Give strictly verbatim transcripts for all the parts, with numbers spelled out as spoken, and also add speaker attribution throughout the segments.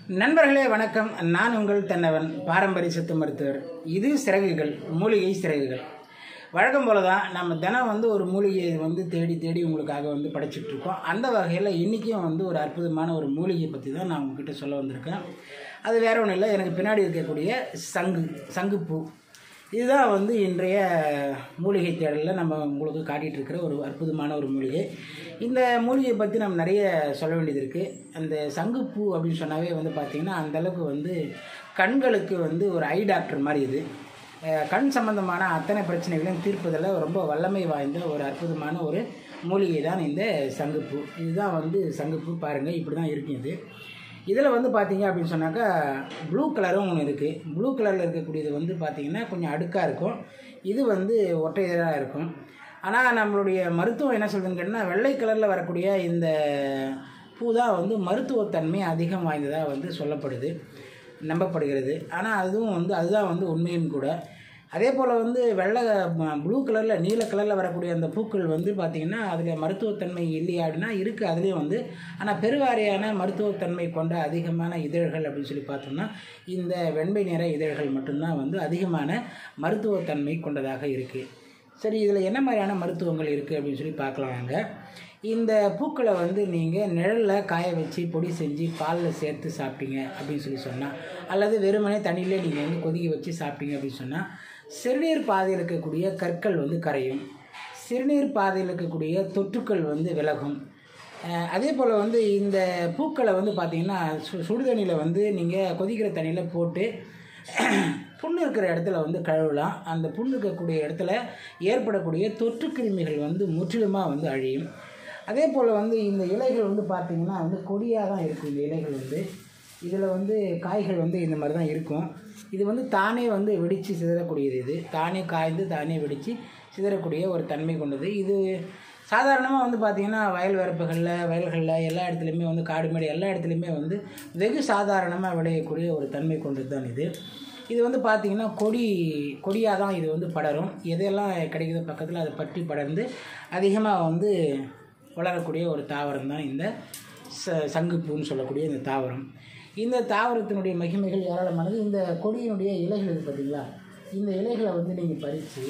Speaker 1: நண்பர்களே வணக்கம். நான் உங்கள் தென்னவன், பாரம்பரிய சித்த மருத்துவர். இது சிறகுகள், மூலிகை சிறகுகள். வழக்கம் போல தான் நம்ம தினம் வந்து ஒரு மூலிகையை வந்து தேடி தேடி உங்களுக்காக வந்து படைச்சிட்ருக்கோம். அந்த வகையில் இன்றைக்கும் வந்து ஒரு அற்புதமான ஒரு மூலிகையை பற்றி தான் நான் உங்ககிட்ட சொல்ல வந்திருக்கேன். அது வேறு ஒன்றும் இல்லை, எனக்கு பின்னாடி இருக்கக்கூடிய சங்கு சங்குப்பூ இதுதான் வந்து இன்றைய மூலிகை தேடலில் நம்ம உங்களுக்கு காட்டிகிட்ருக்கிற ஒரு அற்புதமான ஒரு மூலிகை. இந்த மூலிகையை பற்றி நம்ம நிறைய சொல்ல வேண்டியது இருக்குது. அந்த சங்குப்பூ அப்படின்னு சொன்னாவே வந்து பார்த்திங்கன்னா அந்தளவுக்கு வந்து கண்களுக்கு வந்து ஒரு ஐ டாக்டர் மாதிரி. இது கண் சம்பந்தமான அத்தனை பிரச்சனைகளையும் தீர்ப்பதில் ரொம்ப வல்லமை வாய்ந்த ஒரு அற்புதமான ஒரு மூலிகை தான் இந்த சங்குப்பூ. இதுதான் வந்து சங்குப்பூ. பாருங்கள், இப்படி தான் இருக்கும். இது இதில் வந்து பார்த்திங்க அப்படின்னு சொன்னாக்கா ப்ளூ கலரும் ஒன்று இருக்குது. ப்ளூ கலரில் இருக்கக்கூடியது வந்து பார்த்திங்கன்னா கொஞ்சம் அடுக்காக இருக்கும். இது வந்து ஒற்றை இதழாக இருக்கும். ஆனால் நம்மளுடைய மருத்துவம் என்ன சொல்லுதுன்னு கேட்டால், வெள்ளை கலரில் வரக்கூடிய இந்த பூ தான் வந்து மருத்துவத்தன்மை அதிகம் வாய்ந்ததாக வந்து சொல்லப்படுது, நம்பப்படுகிறது. ஆனால் அதுவும் வந்து அதுதான் வந்து உண்மையும் கூட. அதே போல் வந்து வெள்ளை ப்ளூ கலரில் நீல கலரில் வரக்கூடிய அந்த பூக்கள் வந்து பார்த்திங்கன்னா அதில் மருத்துவத்தன்மை இல்லையா அப்படின்னா இருக்குது, அதுலேயும் வந்து. ஆனால் பெருவாரியான மருத்துவத்தன்மை கொண்ட அதிகமான இதழ்கள் அப்படின்னு சொல்லி பார்த்தோம்னா இந்த வெண்மை நிற இதழ்கள் மட்டும்தான் வந்து அதிகமான மருத்துவத்தன்மை கொண்டதாக இருக்குது. சரி, இதில் என்ன மாதிரியான மருத்துவங்கள் இருக்குது அப்படின்னு சொல்லி பார்க்கலாங்க. இந்த பூக்களை வந்து நீங்கள் நிழலில் காய வச்சு பொடி செஞ்சு பாலில் சேர்த்து சாப்பிட்டீங்க அப்படின்னு சொல்லி சொன்னால், அல்லது வெறுமனே தண்ணியிலே நீங்கள் வந்து கொதிக்க வச்சு சாப்பிட்டீங்க அப்படின்னு சொன்னால் சிறுநீர் பாதையில் இருக்கக்கூடிய கற்கள் வந்து கரையும், சிறுநீர் பாதையில் இருக்கக்கூடிய தொற்றுக்கள் வந்து விலகும். அதே போல் வந்து இந்த பூக்களை வந்து பார்த்திங்கன்னா சு சுடுதண்ணியில் வந்து நீங்கள் கொதிக்கிற தண்ணியில் போட்டு புண்ணு இருக்கிற இடத்துல வந்து கழுவலாம். அந்த புண்ணு இருக்கக்கூடிய இடத்துல ஏற்படக்கூடிய தொற்று கிருமிகள் வந்து முற்றிலுமாக வந்து அழியும். அதே போல் வந்து இந்த இலைகள் வந்து பார்த்திங்கன்னா வந்து கொடியாக தான் இருக்கும். இந்த இலைகள் வந்து இதில் வந்து காய்கள் வந்து இந்த மாதிரி தான் இருக்கும். இது வந்து தானே வந்து வெடித்து சிதறக்கூடியது. இது தானே காய்ந்து தானே வெடித்து சிதறக்கூடிய ஒரு தன்மை கொண்டது. இது சாதாரணமாக வந்து பார்த்திங்கன்னா வயல் வரப்புகளில், வயல்களில், எல்லா இடத்துலையுமே வந்து காடு மேடு எல்லா இடத்துலையுமே வந்து வெகு சாதாரணமாக விளையக்கூடிய ஒரு தன்மை கொண்டது தான் இது. இது வந்து பார்த்திங்கன்னா கொடி கொடியாக தான் இது வந்து படரும். எதெல்லாம் கிடைக்கிற பக்கத்தில் அதை பற்றி படர்ந்து அதிகமாக வந்து வளரக்கூடிய ஒரு தாவரம் தான் இந்த ச சங்குப்பூன்னு சொல்லக்கூடிய இந்த தாவரம். இந்த தாவரத்தினுடைய மகிமைகள் ஏராளமானது. இந்த கொடியினுடைய இலைகள் இருக்குது பார்த்திங்களா, இந்த இலைகளை வந்து நீங்கள் பறித்து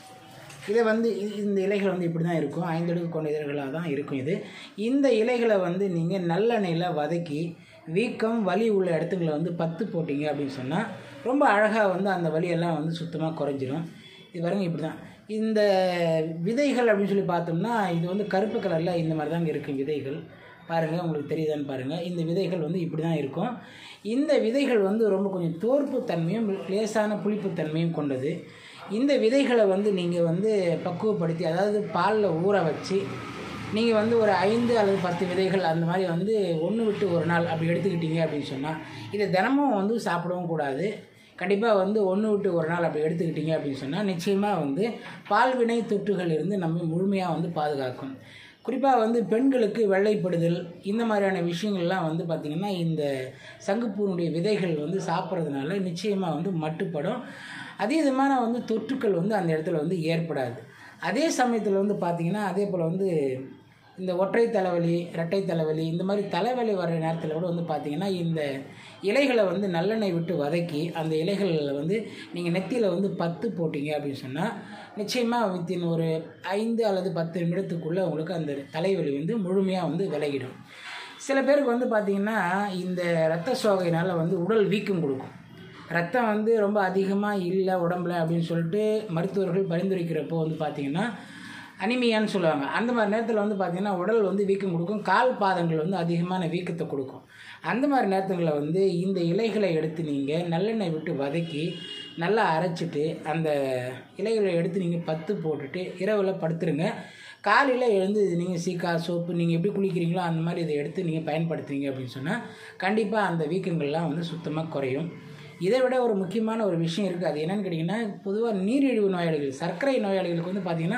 Speaker 1: இதை வந்து இந்த இலைகள் வந்து இப்படி தான் இருக்கும், ஐந்தடுக்கு கொண்ட இதழ்களாக தான் இருக்கும். இது இந்த இலைகளை வந்து நீங்கள் நல்லெண்ணெயில் வதக்கி வீக்கம் வலி உள்ள இடத்துங்களை வந்து பத்து போட்டிங்க அப்படின்னு சொன்னால் ரொம்ப அழகாக வந்து அந்த வலியெல்லாம் வந்து சுத்தமாக குறைஞ்சிடும். இது பாருங்க, இப்படி தான் இந்த விதைகள் அப்படின்னு சொல்லி பார்த்தோம்னா இது வந்து கருப்பு கலரில் இந்த மாதிரி தாங்க இருக்கும் விதைகள். பாருங்கள், உங்களுக்கு தெரியுதான்னு பாருங்கள். இந்த விதைகள் வந்து இப்படி தான் இருக்கும். இந்த விதைகள் வந்து ரொம்ப கொஞ்சம் தோற்பு தன்மையும் லேசான புளிப்புத்தன்மையும் கொண்டது. இந்த விதைகளை வந்து நீங்கள் வந்து பக்குவப்படுத்தி, அதாவது பாலில் ஊற வச்சு நீங்கள் வந்து ஒரு ஐந்து அல்லது பத்து விதைகள் அந்த மாதிரி வந்து ஒன்று விட்டு ஒரு நாள் அப்படி எடுத்துக்கிட்டீங்க அப்படின்னு சொன்னால், இதை தினமும் வந்து சாப்பிடவும் கூடாது. கண்டிப்பாக வந்து ஒன்று விட்டு ஒரு நாள் அப்படி எடுத்துக்கிட்டீங்க அப்படின்னு சொன்னால் நிச்சயமாக வந்து பால்வினை தொற்றுகள் இருந்து நம்ம முழுமையாக வந்து பாதுகாக்கும். குறிப்பாக வந்து பெண்களுக்கு வெள்ளைப்படுதல் இந்த மாதிரியான விஷயங்கள்லாம் வந்து பார்த்திங்கன்னா இந்த சங்குப்பூனுடைய விதைகள் வந்து சாப்பிட்றதுனால நிச்சயமாக வந்து மட்டுப்படும். அதீதமான வந்து தொற்றுக்கள் வந்து அந்த இடத்துல வந்து ஏற்படாது. அதே சமயத்தில் வந்து பார்த்திங்கன்னா அதே போல் வந்து இந்த ஒற்றை தலைவலி, இரட்டை தலைவலி, இந்த மாதிரி தலைவலி வர்ற நேரத்தில் கூட வந்து பார்த்திங்கன்னா இந்த இலைகளை வந்து நல்லெண்ணெய் விட்டு வதக்கி அந்த இலைகளில் வந்து நீங்கள் நெத்தியில் வந்து பத்து போட்டிங்க அப்படின்னு சொன்னால் நிச்சயமாக வித்தின் ஒரு ஐந்து அல்லது பத்து நிமிடத்துக்குள்ளே உங்களுக்கு அந்த தலைவலி வந்து முழுமையாக வந்து விலகிடும். சில பேருக்கு வந்து பார்த்திங்கன்னா இந்த இரத்த சோகையினால் வந்து உடல் வீக்கம் கொடுக்கும். ரத்தம் வந்து ரொம்ப அதிகமாக இல்லை உடம்புல அப்படின்னு சொல்லிட்டு மருத்துவர்கள் பரிந்துரைக்கிறப்போ வந்து பார்த்திங்கன்னா அனிமியான்னு சொல்லுவாங்க. அந்த மாதிரி நேரத்தில் வந்து பார்த்திங்கன்னா உடல் வந்து வீக்கம் கொடுக்கும், கால் பாதங்கள் வந்து அதிகமான வீக்கத்தை கொடுக்கும். அந்த மாதிரி நேரத்துங்களில் வந்து இந்த இலைகளை எடுத்து நீங்கள் நல்லெண்ணெய் விட்டு வதக்கி நல்லா அரைச்சிட்டு அந்த இலைகளை எடுத்து நீங்கள் பத்து போட்டுட்டு இரவில் படுத்துருங்க. காலையில் எழுந்து இது நீங்கள் சீக்கா சோப்பு நீங்கள் எப்படி குளிக்கிறீங்களோ அந்த மாதிரி இதை எடுத்து நீங்கள் பயன்படுத்துறீங்க அப்படின்னு சொன்னால் கண்டிப்பாக அந்த வீக்கங்கள்லாம் வந்து சுத்தமாக குறையும். இதை விட ஒரு முக்கியமான ஒரு விஷயம் இருக்குது. அது என்னென்னு கேட்டிங்கன்னா, பொதுவாக நீரிழிவு நோயாளிகள், சர்க்கரை நோயாளிகளுக்கு வந்து பார்த்திங்கன்னா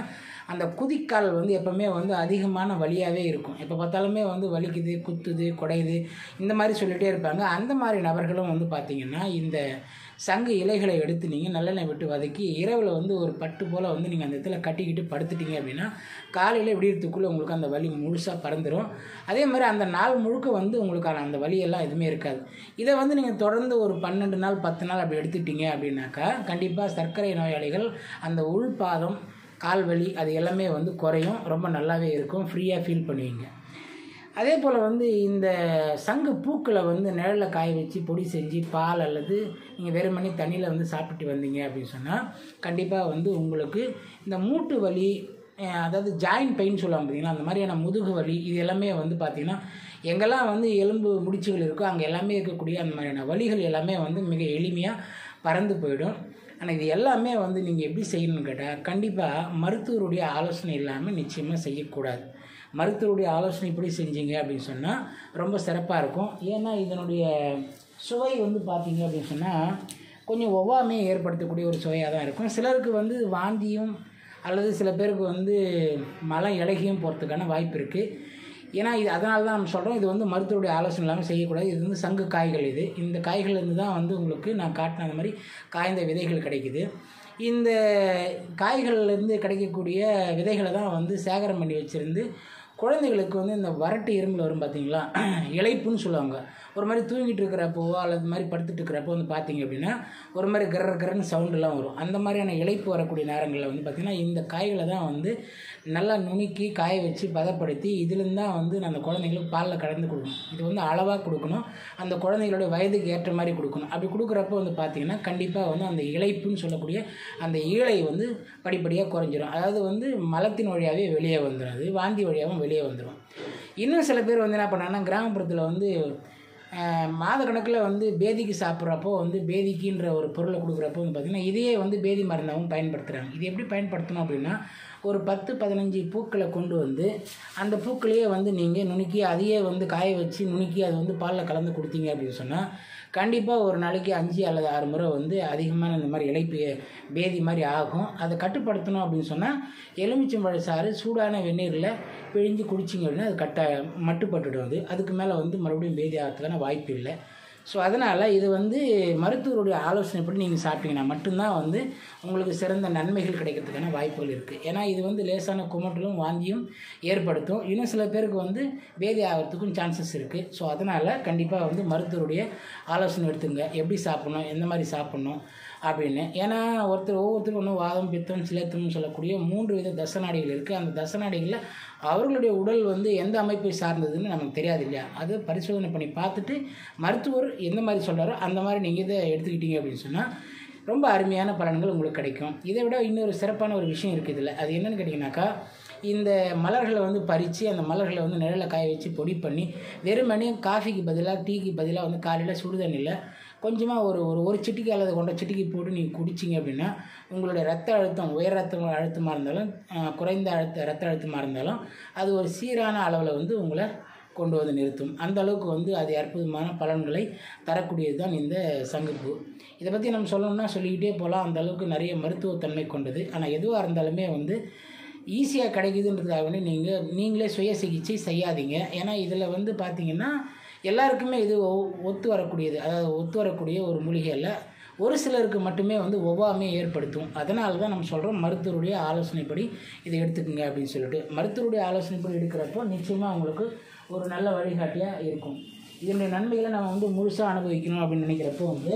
Speaker 1: அந்த குதிக்கால் வந்து எப்போவுமே வந்து அதிகமான வலியாகவே இருக்கும். எப்போ பார்த்தாலுமே வந்து வலிக்குது, குத்துது, குடையுது இந்த மாதிரி சொல்லிகிட்டே இருப்பாங்க. அந்த மாதிரி நபர்களும் வந்து பார்த்திங்கன்னா இந்த சங்கு இலைகளை எடுத்து நீங்கள் நல்லெண்ணெய் விட்டு வதக்கி இரவில் வந்து ஒரு பட்டு போல் வந்து நீங்கள் அந்த இடத்துல கட்டிக்கிட்டு படுத்துட்டீங்க அப்படின்னா காலையில் விடியறதுக்குள்ளே உங்களுக்கு அந்த வலி முழுசாக பறந்துடும். அதே மாதிரி அந்த நாள் முழுக்க வந்து உங்களுக்கான அந்த வலியெல்லாம் எதுவுமே இருக்காது. இதை வந்து நீங்கள் தொடர்ந்து ஒரு பன்னெண்டு நாள் பத்து நாள் அப்படி எடுத்துட்டீங்க அப்படின்னாக்கா கண்டிப்பாக சர்க்கரை நோயாளிகள் அந்த உள்பாதம் கால் வலி அது எல்லாமே வந்து குறையும், ரொம்ப நல்லாவே இருக்கும், ஃப்ரீயாக ஃபீல் பண்ணுவீங்க. அதே போல் வந்து இந்த சங்கு பூக்களை வந்து நிழலில் காய வச்சு பொடி செஞ்சு பால் அல்லது நீங்கள் வெறுமனே தண்ணியில் வந்து சாப்பிட்டு வந்தீங்க அப்படின்னு சொன்னால் கண்டிப்பாக வந்து உங்களுக்கு இந்த மூட்டு வலி, அதாவது ஜாயின்ட் பெயின் சொல்லுவாங்க பார்த்தீங்கன்னா, அந்த மாதிரியான முதுகு வலி இது எல்லாமே வந்து பார்த்திங்கன்னா எங்கெல்லாம் வந்து எலும்பு முடிச்சுகள் இருக்கோ அங்கே எல்லாமே இருக்கக்கூடிய அந்த மாதிரியான வலிகள் எல்லாமே வந்து மிக எளிமையாக பறந்து போயிடும். ஆனால் இது எல்லாமே வந்து நீங்கள் எப்படி செய்யணும்னு கேட்டால் கண்டிப்பாக மருத்துவருடைய ஆலோசனை இல்லாமல் நிச்சயமாக செய்யக்கூடாது. மருத்துவருடைய ஆலோசனை இப்படி செஞ்சீங்க அப்படின்னு சொன்னால் ரொம்ப சிறப்பாக இருக்கும். ஏன்னா இதனுடைய சுவை வந்து பார்த்திங்க அப்படின்னு சொன்னால் கொஞ்சம் ஒவ்வாமையை ஏற்படுத்தக்கூடிய ஒரு சுவையாக தான் இருக்கும். சிலருக்கு வந்து வாந்தியும் அல்லது சில பேருக்கு வந்து மலம் இலகியும் போகிறதுக்கான வாய்ப்பு இருக்குது. ஏன்னா இது அதனால தான் நம்ம சொல்கிறோம், இது வந்து மருத்துவருடைய ஆலோசனை இல்லாமல் செய்யக்கூடாது. இது வந்து சங்கு காய்கள், இது இந்த காய்கள்லேருந்து தான் வந்து உங்களுக்கு நான் காட்டின அந்த மாதிரி காய்ந்த விதைகள் கிடைக்குது. இந்த காய்கள்லேருந்து கிடைக்கக்கூடிய விதைகளை தான் வந்து சேகரம் பண்ணி வச்சுருந்து குழந்தைகளுக்கு வந்து இந்த வறட்டு இருமல் வரும் பார்த்திங்களா, இளைப்புன்னு சொல்லுவாங்க. ஒரு மாதிரி தூங்கிட்டு இருக்கிறப்போ அல்லது மாதிரி படுத்துட்டு இருக்கிறப்போ வந்து பார்த்திங்க அப்படின்னா ஒரு மாதிரி கர கரன்னு சவுண்டெல்லாம் வரும். அந்த மாதிரியான இளைப்பு வரக்கூடிய நேரங்களில் வந்து பார்த்திங்கன்னா இந்த காய்களை தான் வந்து நல்லா நுணுக்கி காய வச்சு பதப்படுத்தி இதுலேருந்து தான் வந்து அந்த குழந்தைங்களுக்கு பாலில் கலந்து கொடுக்கணும். இது வந்து அளவாக கொடுக்கணும், அந்த குழந்தைங்களோட வயதுக்கு ஏற்ற மாதிரி கொடுக்கணும். அப்படி கொடுக்குறப்போ வந்து பார்த்திங்கன்னா கண்டிப்பாக வந்து அந்த இளைப்புன்னு சொல்லக்கூடிய அந்த ஈழை வந்து படிப்படியாக குறைஞ்சிரும். அதாவது வந்து மலத்தின் வழியாகவே வெளியே வந்துடும், அது வாந்தி வழியாகவும் வெளியே வந்துடும். இன்னும் சில பேர் வந்து என்ன பண்ணாங்கன்னா கிராமப்புறத்தில் வந்து மாத கணக்கில் வந்து பேதிக்கு சாப்பிட்றப்போ வந்து பேதிக்குன்ற ஒரு பொருளை கொடுக்குறப்போ வந்து பார்த்திங்கன்னா இதையே வந்து பேதி மருந்தாகவும் பயன்படுத்துகிறாங்க. இது எப்படி பயன்படுத்தணும் அப்படின்னா ஒரு பத்து பதினஞ்சு பூக்களை கொண்டு வந்து அந்த பூக்களையே வந்து நீங்கள் நுணுக்கி அதையே வந்து காய வச்சு நுணுக்கி அதை வந்து பாலில் கலந்து கொடுத்தீங்க அப்படின்னு சொன்னால் கண்டிப்பாக ஒரு நாளைக்கு அஞ்சு அல்லது ஆறு முறை வந்து அதிகமான இந்த மாதிரி இலைப்பு பேதி மாதிரி ஆகும். அதை கட்டுப்படுத்தணும் அப்படின்னு சொன்னால் எலுமிச்சம்பழ சாறு சூடான வெந்நீரில் பிழிஞ்சு குடிச்சிங்க அப்படின்னா அது கட்ட மட்டுப்பட்டுடும். அது அதுக்கு மேலே வந்து மறுபடியும் பேதி ஆகிறதுக்கான வாய்ப்பு இல்லை. ஸோ அதனால் இது வந்து மருத்துவருடைய ஆலோசனைப்படி நீங்கள் சாப்பிட்டீங்கன்னா மட்டும்தான் வந்து உங்களுக்கு சிறந்த நன்மைகள் கிடைக்கிறதுக்கான வாய்ப்புகள் இருக்குது. ஏன்னா இது வந்து லேசான குமட்டலும் வாந்தியும் ஏற்படுத்தும். இன்னும் சில பேருக்கு வந்து பேதி ஆகிறதுக்கும் சான்சஸ் இருக்குது. ஸோ அதனால் கண்டிப்பாக வந்து மருத்துவருடைய ஆலோசனை எடுத்துங்க, எப்படி சாப்பிட்ணும், எந்த மாதிரி சாப்பிட்ணும் அப்படின்னு. ஏன்னா ஒருத்தர் ஒவ்வொருத்தருக்கும் ஒன்றும் வாதம் பித்தம் சிலேத்தம்னு சொல்லக்கூடிய மூன்று வித தசநாடிகள் இருக்குது. அந்த தசநாடிகளில் அவர்களுடைய உடல் வந்து எந்த அமைப்பை சார்ந்ததுன்னு நமக்கு தெரியாது இல்லையா. அது பரிசோதனை பண்ணி பார்த்துட்டு மருத்துவர் எந்த மாதிரி சொல்கிறாரோ அந்த மாதிரி நீங்கள் இதை எடுத்துக்கிட்டீங்க அப்படின்னு சொன்னால் ரொம்ப அருமையான பலன்கள் உங்களுக்கு கிடைக்கும். இதை விட இன்னொரு சிறப்பான ஒரு விஷயம் இருக்குது இதில். அது என்னென்னு கேட்டிங்கனாக்கா இந்த மலர்களை வந்து பறித்து அந்த மலர்களை வந்து நிழலில் காய வச்சு பொடி பண்ணி வெறுமனே காஃபிக்கு பதிலாக டீக்கு பதிலாக வந்து காலையில் சுடுதண்ணியில் கொஞ்சமாக ஒரு ஒரு ஒரு சிட்டிக்கு அல்லது கொண்ட சிட்டிக்கு போட்டு நீங்கள் குடிச்சிங்க அப்படின்னா உங்களுடைய ரத்த அழுத்தம் உயர் ரத்த அழுத்தமாக இருந்தாலும் குறைந்த அழுத்த ரத்த அழுத்தமாக இருந்தாலும் அது ஒரு சீரான அளவில் வந்து உங்களை கொண்டு வந்து நிறுத்தும். அந்த அளவுக்கு வந்து அது அற்புதமான பலன்களை தரக்கூடியது தான் இந்த சங்குப்பூ. இதை பற்றி நம்ம சொல்லணும்னா சொல்லிக்கிட்டே போகலாம், அந்த அளவுக்கு நிறைய மருத்துவத்தன்மை கொண்டது. ஆனால் எதுவாக இருந்தாலுமே வந்து ஈஸியாக கிடைக்குதுன்றதுக்காக வேண்டி நீங்கள் நீங்களே சுய சிகிச்சை செய்யாதீங்க. ஏன்னா இதில் வந்து பார்த்திங்கன்னா எல்லாருக்குமே இது ஒத்து வரக்கூடியது, அதாவது ஒத்து வரக்கூடிய ஒரு மூலிகை அல்ல. ஒரு சிலருக்கு மட்டுமே வந்து ஒவ்வாமையை ஏற்படுத்தும். அதனால தான் நம்ம சொல்கிறோம் மருத்துவருடைய ஆலோசனைப்படி இதை எடுத்துக்கோங்க அப்படின்னு சொல்லிட்டு. மருத்துவருடைய ஆலோசனைப்படி எடுக்கிறப்போ நிச்சயமாக உங்களுக்கு ஒரு நல்ல வழிகாட்டியாக இருக்கும். இதனுடைய நன்மைகளை நம்ம வந்து முழுசாக அனுபவிக்கணும் அப்படின்னு நினைக்கிறப்போ வந்து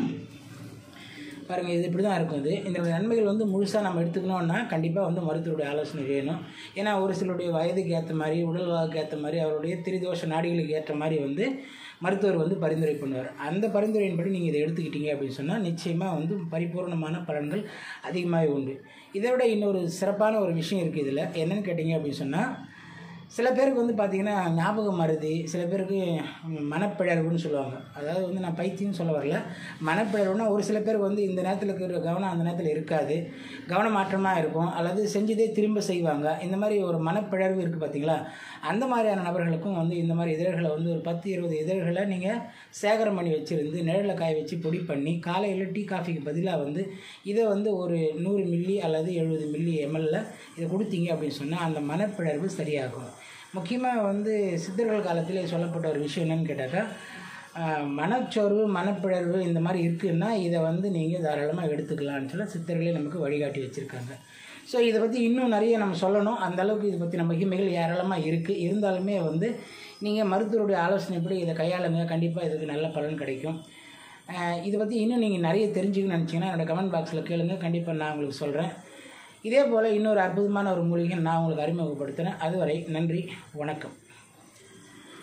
Speaker 1: பாருங்கள், இது இப்படி தான் இருக்கும். இது இந்த நன்மைகள் வந்து முழுசாக நம்ம எடுத்துக்கணும்னா கண்டிப்பாக வந்து மருத்துவருடைய ஆலோசனை வேணும். ஏன்னா ஒரு சிலருடைய வயதுக்கு ஏற்ற மாதிரி உடல்வாக்கு ஏற்ற மாதிரி அவருடைய திரிதோஷ நாடிகளுக்கு ஏற்ற மாதிரி வந்து மருத்துவர் வந்து பரிந்துரை பண்ணுவார். அந்த பரிந்துரையின்படி நீங்கள் இதை எடுத்துக்கிட்டீங்க அப்படின்னு சொன்னால் நிச்சயமாக வந்து பரிபூர்ணமான பலன்கள் அதிகமாக உண்டு. இதை விட இன்னொரு சிறப்பான ஒரு விஷயம் இருக்குது இதில். என்னென்னு கேட்டிங்க அப்படின்னு சொன்னால் சில பேருக்கு வந்து பார்த்திங்கன்னா ஞாபக மருதி, சில பேருக்கு மனப்பிழர்வுன்னு சொல்லுவாங்க. அதாவது வந்து நான் பைத்தியம்னு சொல்ல வரல. மனப்பிழர்வுனா ஒரு சில பேருக்கு வந்து இந்த நேரத்தில் இருக்கிற கவனம் அந்த நேரத்தில் இருக்காது, கவனமாற்றமாக இருக்கும், அல்லது செஞ்சதே திரும்ப செய்வாங்க. இந்த மாதிரி ஒரு மனப்பிழர்வு இருக்குது பார்த்திங்களா, அந்த மாதிரியான நபர்களுக்கும் வந்து இந்த மாதிரி இதழ்களை வந்து ஒரு பத்து இருபது இதழ்களை நீங்கள் சேகரம் பண்ணி வச்சுருந்து நிழலில் காய வச்சு பொடி பண்ணி காலையில் டீ காஃபிக்கு பதிலாக வந்து இதை வந்து ஒரு நூறு மில்லி அல்லது எழுபது மில்லி எம்எல்ல இதை கொடுத்தீங்க அப்படின்னு சொன்னால் அந்த மனப்பிழர்வு சரியாகும். முக்கியமாக வந்து சித்தர்கள் காலத்தில் சொல்லப்பட்ட ஒரு விஷயம் என்னென்னு கேட்டாக்கா, மனச்சோர்வு மனப்பிழர்வு இந்த மாதிரி இருக்குதுன்னா இதை வந்து நீங்கள் தாராளமாக எடுத்துக்கலான்னு சொல்ல சித்தர்களே நமக்கு வழிகாட்டி வச்சுருக்காங்க. ஸோ இதை பற்றி இன்னும் நிறைய நம்ம சொல்லணும். அந்தளவுக்கு இதை பற்றி நம்ம மகிமைகள் ஏராளமாக இருக்குது. இருந்தாலுமே வந்து நீங்கள் மருத்துவருடைய ஆலோசனைப்படி இதை கையாளுங்க, கண்டிப்பாக இதுக்கு நல்ல பலன் கிடைக்கும். இதை பற்றி இன்னும் நீங்கள் நிறைய தெரிஞ்சுக்கணும்னு நினச்சிங்கன்னா என்னோடய கமெண்ட் பாக்ஸில் கேளுங்க, கண்டிப்பாக நான் உங்களுக்கு சொல்கிறேன். இதே போல் இன்னொரு அற்புதமான ஒரு மூலிகை நான் உங்களுக்கு அறிமுகப்படுத்துகிறேன். அதுவரை நன்றி, வணக்கம்.